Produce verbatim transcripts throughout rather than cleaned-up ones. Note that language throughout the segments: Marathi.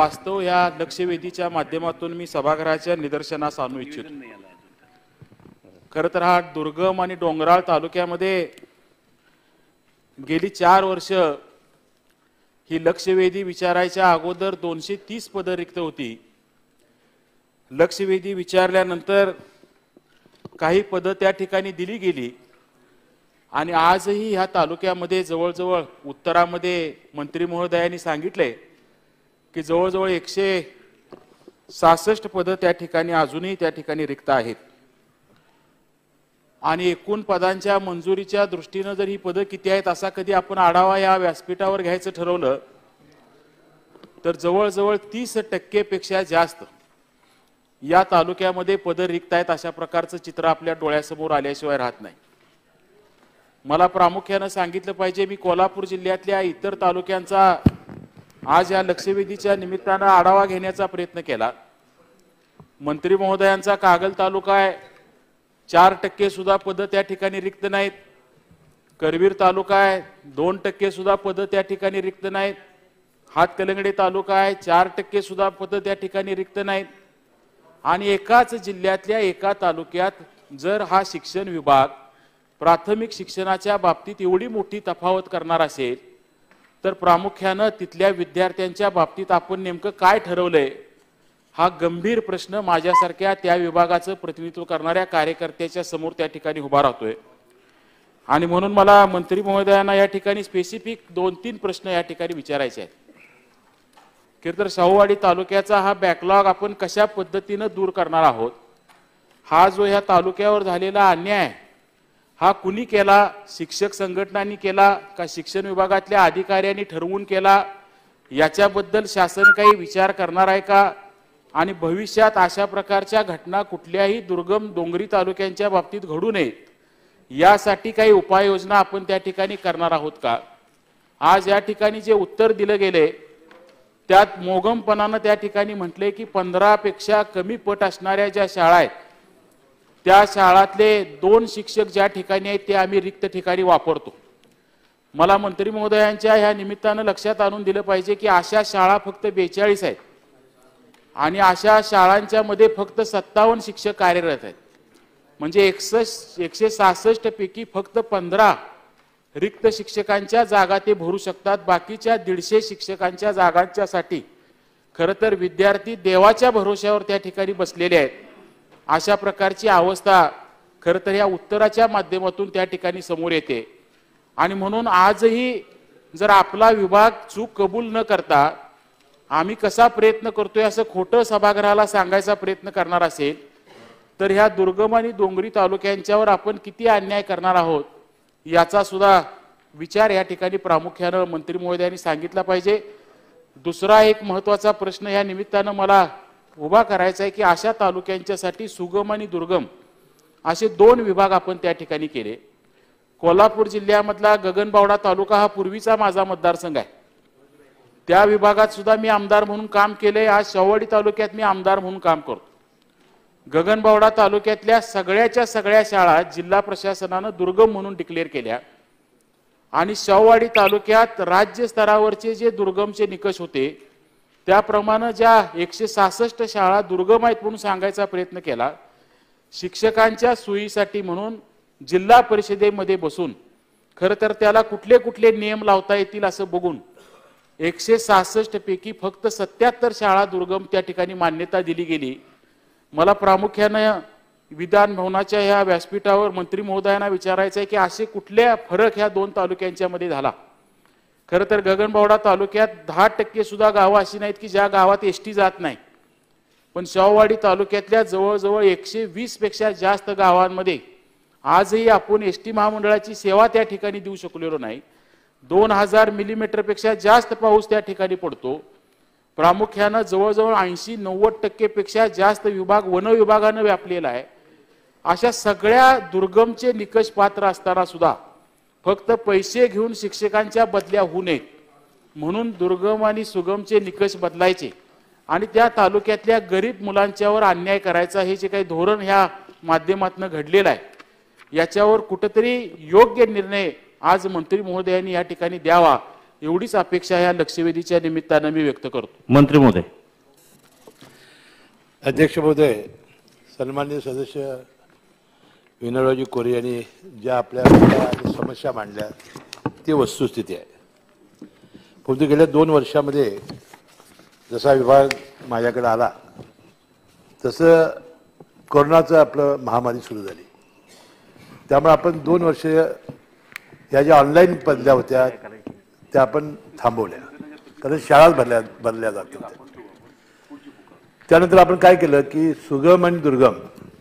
वास्तव या लक्षवेधीच्या माध्यमातून मी सभागृहाच्या निदर्शनास आणू इच्छितो। खरं तर हा दुर्गम आणि डोंगराळ तालुक्यामध्ये गेली चार वर्ष ही लक्षवेधी विचारायच्या अगोदर दोनशे तीस पदं रिक्त होती। लक्षवेधी विचारल्यानंतर काही पदं त्या ठिकाणी दिली गेली आणि आजही ह्या तालुक्यामध्ये जवळजवळ उत्तरामध्ये मंत्री महोदयांनी सांगितले की जवळजवळ एकशे सहासष्ट पदं त्या ठिकाणी अजूनही त्या ठिकाणी रिक्त आहेत आणि एकूण पदांच्या मंजुरीच्या दृष्टीने जर ही पदं किती आहेत असा कधी आपण आढावा या व्यासपीठावर घ्यायचं ठरवलं तर जवळजवळ तीस टक्के पेक्षा जास्त या तालुक्यामध्ये पदं रिक्त आहेत अशा प्रकारचं चित्र आपल्या डोळ्यासमोर आल्याशिवाय राहत नाही। मला प्रामुख्याने सांगितलं पाहिजे, मी कोल्हापूर जिल्ह्यातल्या इतर तालुक्यांचा आज या लक्षवेधीच्या निमित्तानं आढावा घेण्याचा प्रयत्न केला। मंत्री महोदयांचा कागल तालुका आहे, चार टक्के सुद्धा पदं त्या ठिकाणी रिक्त नाहीत। करवीर तालुका आहे, दोन टक्के सुद्धा पदं त्या ठिकाणी रिक्त नाहीत। हातकलंगडे तालुका आहे, चार टक्के सुद्धा पदं त्या ठिकाणी रिक्त नाहीत। आणि एकाच जिल्ह्यातल्या एका तालुक्यात जर हा शिक्षण विभाग प्राथमिक शिक्षणाच्या बाबतीत एवढी मोठी तफावत करणार असेल तर प्रामुख्याने तिथल्या विद्यार्थ्यांच्या बाबतीत आपण नेमकं काय ठरवलंय हा गंभीर प्रश्न माझ्यासारख्या त्या विभागाचं प्रतिनिधित्व करणाऱ्या कार्यकर्त्याच्या समोर त्या ठिकाणी उभा राहतोय। आणि म्हणून मला मंत्री महोदयांना या ठिकाणी स्पेसिफिक दोन तीन प्रश्न या ठिकाणी विचारायचे आहेत। खरं तर शाहूवाडी तालुक्याचा हा बॅकलॉग आपण कशा पद्धतीने दूर करणार आहोत, हा जो ह्या तालुक्यावर झालेला अन्याय हा कुणी केला, शिक्षक संघटनांनी केला का शिक्षण विभागातल्या अधिकाऱ्यांनी ठरवून केला, याच्याबद्दल शासन काही विचार करणार आहे का आणि भविष्यात अशा प्रकारच्या घटना कुठल्याही दुर्गम डोंगरी तालुक्यांच्या बाबतीत घडू नयेत यासाठी काही उपाययोजना आपण त्या ठिकाणी करणार आहोत का। आज या ठिकाणी जे उत्तर दिलं गेले त्यात मोगमपणानं त्या ठिकाणी म्हटले की पंधरा पेक्षा कमी पट असणाऱ्या ज्या शाळा आहेत त्या शाळातले दोन शिक्षक ज्या ठिकाणी आहेत ते आम्ही रिक्त ठिकाणी वापरतो। मला मंत्री महोदयांच्या ह्या निमित्तानं लक्षात आणून दिलं पाहिजे की अशा शाळा फक्त बेचाळीस आहेत आणि अशा शाळांच्या मध्ये फक्त सत्तावन्न शिक्षक कार्यरत आहेत, म्हणजे एकसष्ट एकशे सहासष्ट पैकी फक्त पंधरा रिक्त शिक्षकांच्या जागा ते भरू शकतात। बाकीच्या दीडशे शिक्षकांच्या जागांच्यासाठी खरं तर विद्यार्थी देवाच्या भरोश्यावर त्या ठिकाणी बसलेले आहेत। अशा प्रकारची अवस्था खरं तर या उत्तराच्या माध्यमातून त्या ठिकाणी समोर येते आणि म्हणून आजही जर आपला विभाग चूक कबूल न करता आम्ही कसा प्रयत्न करतोय असं खोटं सभागृहाला सांगायचा प्रयत्न करणार असेल तर ह्या दुर्गम आणि डोंगरी तालुक्यांच्यावर आपण किती अन्याय करणार आहोत याचा सुद्धा विचार या ठिकाणी प्रामुख्याने मंत्री महोदयांनी सांगितला पाहिजे। दुसरा एक महत्त्वाचा प्रश्न या निमित्तानं मला उभा करायचा आहे की अशा तालुक्यांच्यासाठी सुगम आणि दुर्गम असे दोन विभाग आपण त्या ठिकाणी केले। कोल्हापूर जिल्ह्यामधला गगनबावडा तालुका हा पूर्वीचा माझा मतदारसंघ आहे, त्या विभागात सुद्धा मी आमदार म्हणून काम केले। आज शाहूवाडी तालुक्यात मी आमदार म्हणून काम करतो। गगनबावडा तालुक्यातल्या सगळ्याच्या सगळ्या शाळा जिल्हा प्रशासनानं दुर्गम म्हणून डिक्लेअर केल्या आणि शाहूवाडी तालुक्यात राज्य स्तरावरचे जे दुर्गमचे निकष होते त्याप्रमाणे ज्या एकशे सहासष्ट शाळा दुर्गम आहेत म्हणून सांगायचा प्रयत्न केला। शिक्षकांच्या सोयीसाठी म्हणून जिल्हा परिषदेमध्ये बसून खरं तर त्याला कुठले कुठले नियम लावता येतील असं बघून एकशे सहासष्ट पैकी फक्त सत्याहत्तर शाळा दुर्गम त्या ठिकाणी मान्यता दिली गेली। मला प्रामुख्याने विधान भवनाच्या ह्या व्यासपीठावर मंत्री महोदयांना विचारायचं आहे की असे कुठले फरक ह्या दोन तालुक्यांच्या मध्ये झाला। खरं तर गगनबावडा तालुक्यात दहा टक्के सुद्धा गावं अशी नाहीत की ज्या गावात एसटी जात नाही, पण शाहूवाडी तालुक्यातल्या जवळजवळ एकशे वीस पेक्षा जास्त गावांमध्ये आजही आपण एसटी महामंडळाची सेवा त्या ठिकाणी देऊ शकलेलो नाही। दोन हजार मिलीमीटर पेक्षा जास्त पाऊस त्या ठिकाणी पडतो। प्रामुख्याने जवळजवळ ऐंशी नव्वद टक्के पेक्षा जास्त विभाग वन विभागाने व्यापलेला आहे। अशा सगळ्या दुर्गमचे निकष पात्र असताना सुद्धा फक्त पैसे घेऊन शिक्षकांच्या बदल्या होऊ नयेत म्हणून दुर्गम आणि सुगमचे निकष बदलायचे आणि त्या तालुक्यातल्या गरीब मुलांच्यावर अन्याय करायचा हे जे काही धोरण ह्या माध्यमातून घडलेलं आहे याच्यावर कुठेतरी योग्य निर्णय आज मंत्री महोदयांनी या ठिकाणी द्यावा एवढीच अपेक्षा ह्या लक्षवेधीच्या निमित्तानं मी व्यक्त करतो। मंत्री महोदय। अध्यक्ष महोदय, सन्माननीय सदस्य विनोदरावजी कोरे यांनी ज्या आपल्या आणि समस्या मांडल्या ती वस्तुस्थिती आहे। परंतु गेल्या दोन वर्षामध्ये जसा विभाग माझ्याकडे आला तसं कोरोनाचं आपलं महामारी सुरू झाली, त्यामुळे आपण दोन वर्ष या ज्या ऑनलाईन पद्धत्या होत्या त्या आपण थांबवल्या, कारण शाळा भरल्या भरल्या जात होत्या। त्यानंतर आपण काय केलं की सुगम आणि दुर्गम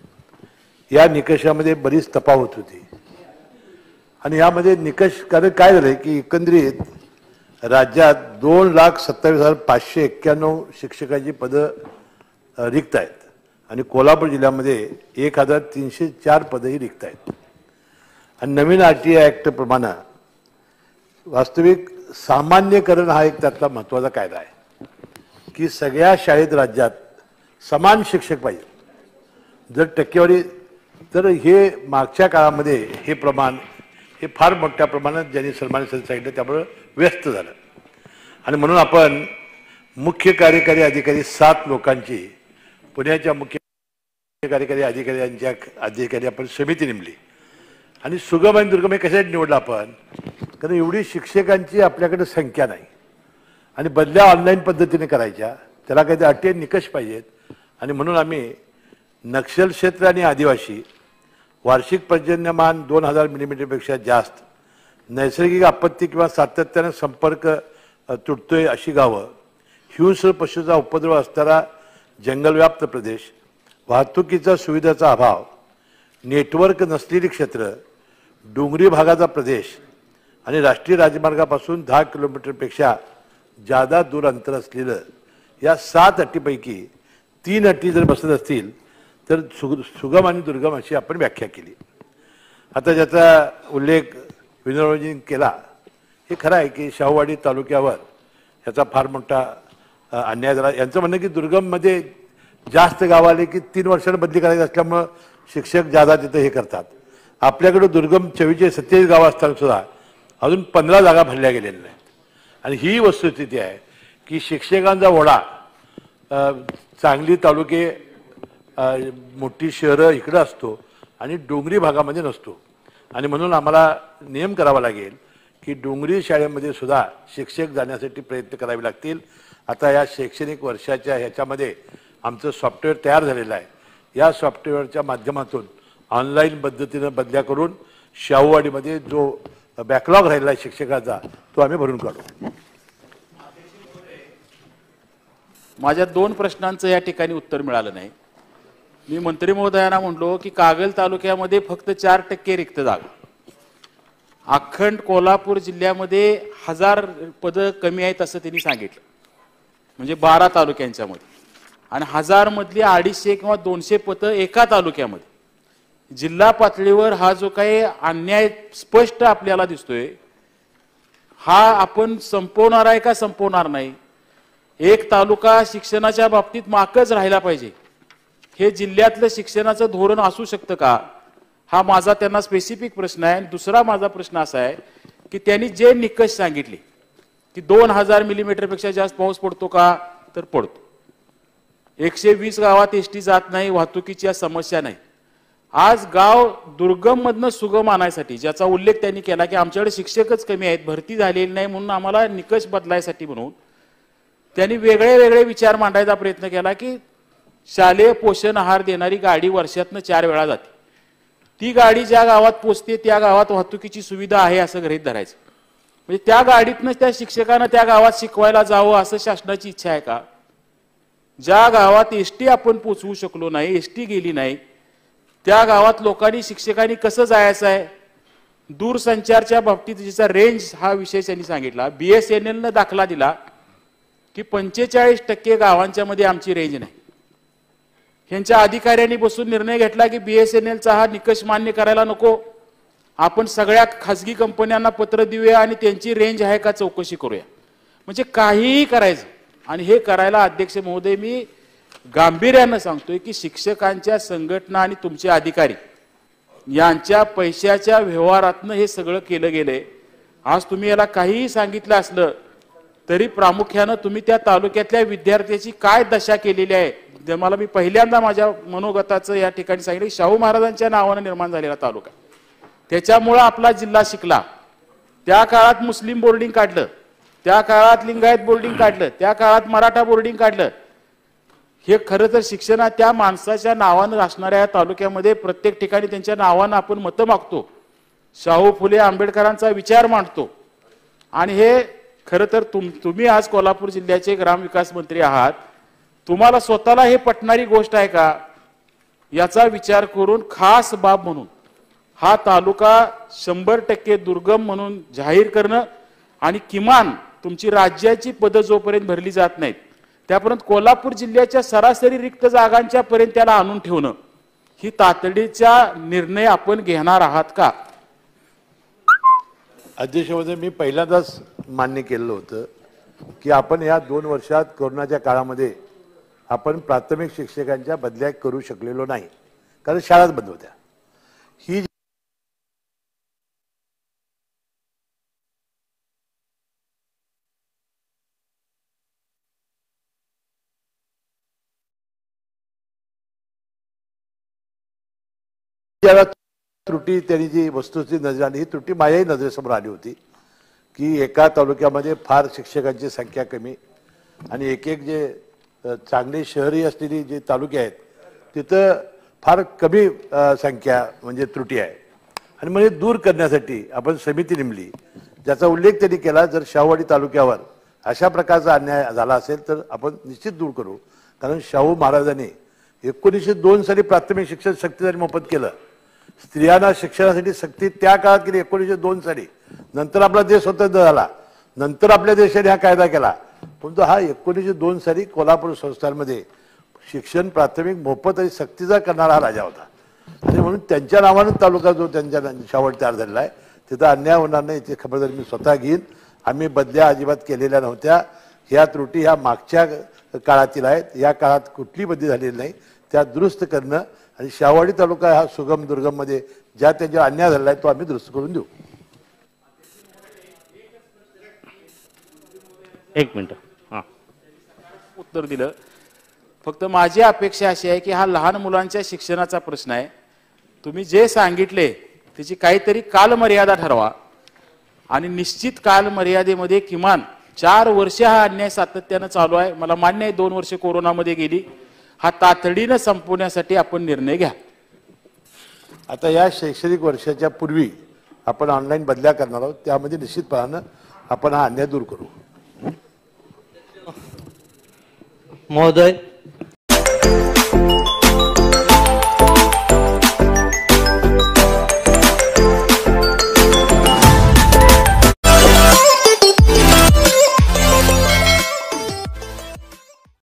या निकषामध्ये बरीच तफावत होती आणि यामध्ये निकष कारण काय झालं की एकंदरीत राज्यात दोन लाख सत्तावीस हजार पाचशे एक्क्याण्णव शिक्षकांची पदं रिक्त आहेत आणि कोल्हापूर जिल्ह्यामध्ये एक हजार तीनशे चार पदंही रिक्त आहेत। आणि नवीन आर टी आय ॲक्ट प्रमाणे वास्तविक सामान्यकरण हा एक त्यातला महत्त्वाचा कायदा आहे की सगळ्या शाळेत राज्यात समान शिक्षक पाहिजे। जर टक्केवारी तर हे मागच्या काळामध्ये हे प्रमाण हे फार मोठ्या प्रमाणात ज्यांनी सन्मानित सांगितलं त्यामुळे व्यस्त झालं आणि म्हणून आपण मुख्य कार्यकारी अधिकारी सात लोकांची पुण्याच्या मुख्य कार्यकारी अधिकारी यांच्या अधिकारी आपण समिती नेमली आणि सुगम आणि दुर्गम हे कशासाठी निवडलं आपण, कारण एवढी शिक्षकांची आपल्याकडे संख्या नाही आणि बदल्या ऑनलाईन पद्धतीने करायच्या, त्याला काही अटी निकष पाहिजेत आणि म्हणून आम्ही नक्षल क्षेत्र आणि आदिवासी वार्षिक पर्जन्यमान दोन हजार मिलीमीटरपेक्षा जास्त, नैसर्गिक आपत्ती किंवा सातत्याने संपर्क तुटतोय अशी गावं, हिंस्र पशूचा उपद्रव असणारा जंगलव्याप्त प्रदेश, वाहतुकीचा सुविधाचा अभाव, नेटवर्क नसलेली क्षेत्र, डोंगरी भागाचा प्रदेश आणि राष्ट्रीय राजमार्गापासून दहा किलोमीटरपेक्षा जादा दूर अंतर असलेलं या सात अटीपैकी तीन अटी जर बसत असतील तर सु सुगम आणि दुर्गम अशी आपण व्याख्या केली। आता ज्याचा उल्लेख विनोदरावजींनी केला हे खरं आहे की शाहूवाडी तालुक्यावर याचा फार मोठा अन्याय झाला। यांचं म्हणणं की दुर्गममध्ये जास्त गाव आले की तीन वर्षांनी बदली करायची असल्यामुळं शिक्षक जादा तिथं हे करतात। आपल्याकडे दुर्गम चव्वेचाळीस सत्तेचाळीस गावं असताना सुद्धा अजून पंधरा जागा भरल्या गेलेल्या नाहीत आणि ही वस्तुस्थिती आहे की शिक्षकांचा ओढा सांगली तालुके मोठी शहरं इकडं असतो आणि डोंगरी भागामध्ये नसतो आणि म्हणून आम्हाला नियम करावा लागेल की डोंगरी शाळेमध्ये सुद्धा शिक्षक जाण्यासाठी प्रयत्न करावे लागतील। आता या शैक्षणिक वर्षाच्या ह्याच्यामध्ये आमचं सॉफ्टवेअर तयार झालेलं आहे, या सॉफ्टवेअरच्या माध्यमातून ऑनलाईन पद्धतीनं बदल्या करून शाहूवाडीमध्ये जो बॅकलॉग राहिला आहे शिक्षकाचा तो आम्ही भरून काढू। माझ्या दोन प्रश्नांचं या ठिकाणी उत्तर मिळालं नाही। मी मंत्री महोदयांना म्हणलो की कागल तालुक्यामध्ये फक्त चार टक्के रिक्त जागा, अखंड कोल्हापूर जिल्ह्यामध्ये हजार पदं कमी आहेत असं त्यांनी सांगितलं, म्हणजे बारा तालुक्यांच्या मध्ये, आणि हजार मधली अडीचशे किंवा दोनशे पदं एका तालुक्यामध्ये। जिल्हा पातळीवर हा जो काही अन्याय स्पष्ट आपल्याला दिसतोय हा आपण संपवणार आहे का संपवणार नाही? एक तालुका शिक्षणाच्या बाबतीत मागच राहिला पाहिजे हे जिल्ह्यातलं शिक्षणाचं धोरण असू शकतं का, हा माझा त्यांना स्पेसिफिक प्रश्न आहे। दुसरा माझा प्रश्न असा आहे की त्यांनी जे निकष सांगितले की दोन हजार मिलीमीटरपेक्षा जास्त पाऊस पडतो का, तर पडतो। एकशे वीस गावात एसटी जात नाही, वाहतुकीची समस्या नाही। आज गाव दुर्गम मधनं सुगम आणायसाठी ज्याचा उल्लेख त्यांनी केला की आमच्याकडे शिक्षकच कमी आहेत, भरती झालेली नाही, म्हणून आम्हाला निकष बदलायसाठी म्हणून त्यांनी वेगळे वेगळे विचार मांडायचा प्रयत्न केला की शालेय पोषण आहार देणारी गाडी वर्षातनं चार वेळा जाते, ती गाडी ज्या गावात पोचते त्या गावात वाहतुकीची सुविधा आहे असं गृहीत धरायचं, म्हणजे त्या गाडीतनं त्या शिक्षकांना त्या गावात शिकवायला जावं असं शासनाची इच्छा आहे का? ज्या गावात एसटी आपण पोचवू शकलो नाही, एसटी गेली नाही, त्या गावात लोकांनी शिक्षकांनी कसं जायचं आहे? दूरसंचारच्या बाबतीत जिचा रेंज हा विषय त्यांनी सांगितला, बीएसएनएल ने दाखला दिला की पंचेचाळीस टक्के गावांच्या मध्ये आमची रेंज नाही। ह्यांच्या अधिकाऱ्यांनी बसून निर्णय घेतला की बीएसएनएलचा हा निकष मान्य करायला नको, आपण सगळ्या खासगी कंपन्यांना पत्र देऊया आणि त्यांची रेंज आहे का चौकशी करूया, म्हणजे काहीही करायचं। आणि हे करायला अध्यक्ष महोदय मी गांभीर्यानं सांगतोय की शिक्षकांच्या संघटना आणि तुमचे अधिकारी यांच्या पैशाच्या व्यवहारातनं हे सगळं केलं गेलंय आज तुम्ही याला काहीही सांगितलं असलं तरी प्रामुख्यानं तुम्ही त्या तालुक्यातल्या विद्यार्थ्याची काय दशा केलेली आहे. जे मला मी पहिल्यांदा माझ्या मनोगताचं या ठिकाणी सांगितलं की शाहू महाराजांच्या नावानं निर्माण झालेला तालुका, त्याच्यामुळं आपला जिल्हा शिकला. त्या काळात मुस्लिम बोर्डिंग काढलं, त्या काळात लिंगायत बोर्डिंग काढलं, त्या काळात मराठा बोर्डिंग काढलं. हे खरं तर शिक्षण त्या माणसाच्या नावानं असणाऱ्या या तालुक्यामध्ये प्रत्येक ठिकाणी त्यांच्या नावानं आपण मतं मागतो, शाहू फुले आंबेडकरांचा विचार मांडतो. आणि हे खरं तर तुम तुम्ही आज कोल्हापूर जिल्ह्याचे ग्रामविकास मंत्री आहात, तुम्हाला स्वतःला हे पटणारी गोष्ट आहे का याचा विचार करून खास बाब म्हणून हा तालुका शंभर टक्के दुर्गम म्हणून जाहीर करणं आणि किमान तुमची राज्याची पदं जोपर्यंत भरली जात नाहीत त्यापर्यंत कोल्हापूर जिल्ह्याच्या सरासरी रिक्त जागांच्या पर्यंत त्याला आणून ठेवणं ही तातडीचा निर्णय आपण घेणार आहात का? अध्यक्षमध्ये मी पहिल्यांदाच मान्य केलेलं होतं की आपण या दोन वर्षात कोरोनाच्या काळामध्ये आपण प्राथमिक शिक्षकांच्या बदल्या करू शकलेलो नाही, कारण शाळाच बंद होत्या. ही ज्याला त्रुटी त्यांनी जी वस्तूची नजर आली, ही त्रुटी माझ्याही नजरेसमोर आली होती की एका तालुक्यामध्ये फार शिक्षकांची संख्या कमी आणि एक एक जे चांगली शहरी असलेली जे तालुके आहेत तिथं फार कमी संख्या म्हणजे त्रुटी आहे. आणि म्हणजे दूर करण्यासाठी आपण समिती नेमली, ज्याचा उल्लेख त्यांनी केला. जर शाहूवाडी तालुक्यावर अशा प्रकारचा अन्याय झाला असेल तर आपण निश्चित दूर करू, कारण शाहू महाराजांनी एकोणीसशे दोन साली प्राथमिक शिक्षण सक्तीसाठी मोफत केलं. स्त्रियांना शिक्षणासाठी सक्ती त्या काळात केली एकोणीसशे दोन साली. नंतर आपला देश स्वतंत्र झाला, नंतर आपल्या देशाने हा कायदा केला. परंतु हा एकोणीसशे दोन साली कोल्हापूर संस्थांमध्ये शिक्षण प्राथमिक मोफत आणि सक्तीचा करणारा हा राजा होता. आणि म्हणून त्यांच्या नावानं तालुका जो त्यांच्या शाहूवाडी तयार झालेला आहे तिथं अन्याय होणार नाही याची खबरदारी मी स्वतः घेईन. आम्ही बदल्या अजिबात केलेल्या नव्हत्या. ह्या त्रुटी ह्या मागच्या काळातील आहेत, या काळात कुठली बदली झालेली नाही. त्या दुरुस्त करणं आणि शाहूवाडी तालुका हा सुगम दुर्गममध्ये ज्या त्यांच्या अन्याय झालेला आहे तो आम्ही दुरुस्त करून देऊ. एक मिनिट हां उत्तर दिलं. फक्त माझी अपेक्षा अशी आहे की हा लहान मुलांच्या शिक्षणाचा प्रश्न आहे. तुम्ही जे सांगितले त्याची काहीतरी कालमर्यादा ठरवा आणि निश्चित कालमर्यादेमध्ये किमान चार वर्ष हा अन्याय सातत्यानं चालू आहे. मला मान्य आहे दोन वर्ष कोरोनामध्ये गेली, हा तातडीनं संपवण्यासाठी आपण निर्णय घ्या. आता या शैक्षणिक वर्षाच्या पूर्वी आपण ऑनलाईन बदल्या करणार आहोत, त्यामध्ये निश्चितपणानं आपण हा अन्याय दूर करू. महोदय